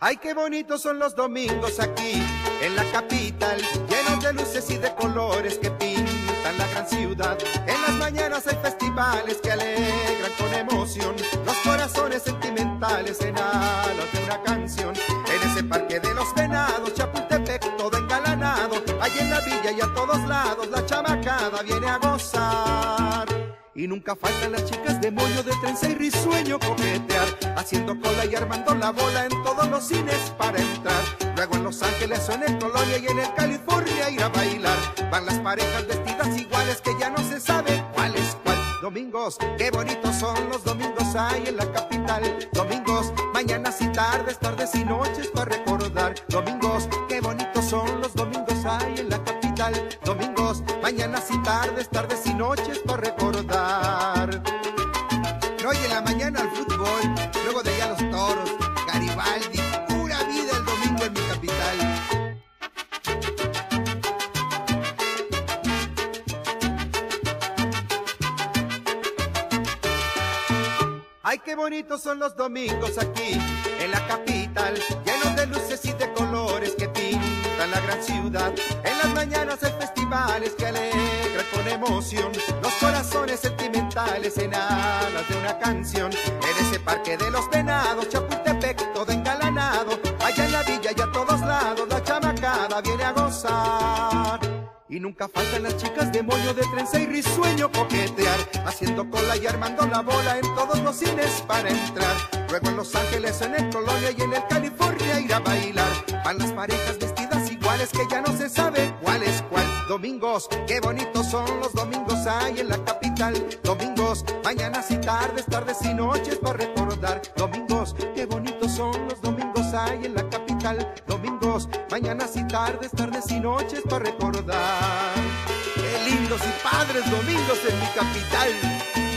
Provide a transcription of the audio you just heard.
Ay, qué bonitos son los domingos aquí en la capital, llenos de luces y de colores que pintan la gran ciudad. En las mañanas hay festivales que alegran con emoción los corazones sentimentales en alas de una canción. En ese parque de los Venados, Chapultepec, todo engalanado, allí en la villa y a todos lados la chamacada viene a gozar. Y nunca faltan las chicas de moño, de trenza y risueño coquetear, haciendo cola y armando la bola en todos los cines para entrar. Luego en Los Ángeles o en el Colonia y en el California ir a bailar. Van las parejas vestidas iguales que ya no se sabe cuál es cuál. Domingos, qué bonitos son los domingos hay en la capital. Domingos, mañanas y tardes, tardes y noches para recordar. Domingos, qué bonitos son los domingos hay en la capital. Domingos, mañanas y tardes, tardes y noches para recordar. Hoy en la mañana al fútbol, luego de allá los toros, Garibaldi, pura vida el domingo en mi capital. Ay, qué bonitos son los domingos aquí en la capital, llenos de luces y de colores que pintan la gran ciudad. En las mañanas hay festivales que alegran con emoción los corazones sentimentales en alas de una canción. En ese parque de los Venados, Chapultepec, todo engalanado, allá en la villa y a todos lados la chamacada viene a gozar. Y nunca faltan las chicas de moño, de trenza y risueño coquetear, haciendo cola y armando la bola en todos los cines para entrar. Luego en Los Ángeles, en el Colonia y en el California ir a bailar. Van las parejas vestidas iguales que ya no se sabe cuál es cuál. Domingos, qué bonitos son los domingos hay en la capital. Domingos, mañanas y tardes, tardes y noches para recordar. Domingos, qué bonitos son los domingos hay en la capital. Domingos, mañanas y tardes, tardes y noches para recordar. Qué lindos y padres domingos en mi capital.